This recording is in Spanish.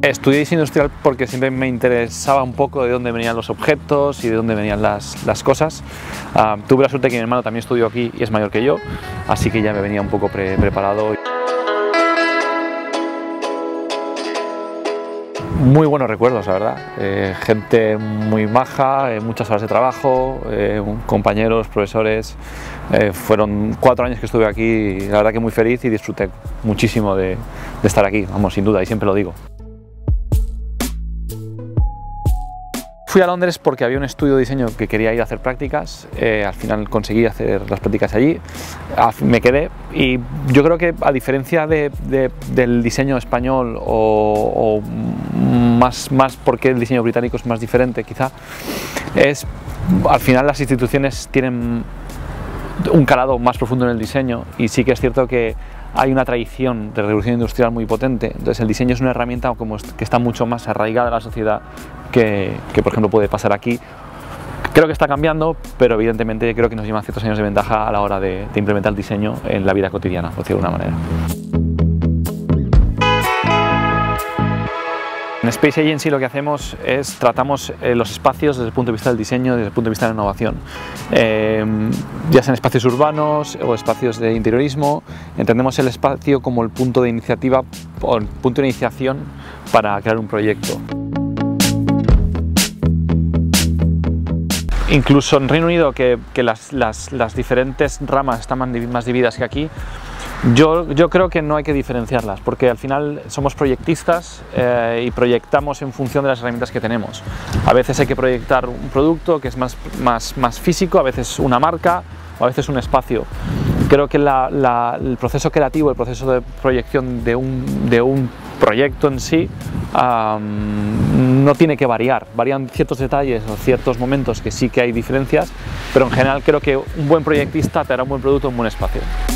Estudié diseño industrial porque siempre me interesaba un poco de dónde venían los objetos y de dónde venían las cosas. Tuve la suerte que mi hermano también estudió aquí y es mayor que yo, así que ya me venía un poco preparado. Muy buenos recuerdos, la verdad. Gente muy maja, muchas horas de trabajo, compañeros, profesores. Fueron 4 años que estuve aquí y la verdad que muy feliz y disfruté muchísimo de estar aquí, vamos, sin duda, y siempre lo digo. Fui a Londres porque había un estudio de diseño que quería ir a hacer prácticas, al final conseguí hacer las prácticas allí, me quedé y yo creo que a diferencia del diseño español o más porque el diseño británico es más diferente quizá, al final las instituciones tienen un calado más profundo en el diseño y sí que es cierto que hay una tradición de revolución industrial muy potente, entonces el diseño es una herramienta que está mucho más arraigada a la sociedad que por ejemplo puede pasar aquí. Creo que está cambiando, pero evidentemente creo que nos lleva ciertos años de ventaja a la hora de implementar el diseño en la vida cotidiana, por decirlo de alguna manera. En Space Agency lo que hacemos es tratamos los espacios desde el punto de vista del diseño, desde el punto de vista de la innovación. Ya sean espacios urbanos o espacios de interiorismo, entendemos el espacio como el punto de iniciativa o el punto de iniciación para crear un proyecto. Incluso en Reino Unido, que las diferentes ramas están más divididas que aquí, yo creo que no hay que diferenciarlas, porque al final somos proyectistas y proyectamos en función de las herramientas que tenemos. A veces hay que proyectar un producto que es más físico, a veces una marca o a veces un espacio. Creo que el proceso creativo, el proceso de proyección de un proyecto en sí no tiene que variar, varían ciertos detalles o ciertos momentos que sí que hay diferencias, pero en general creo que un buen proyectista te hará un buen producto, un buen espacio.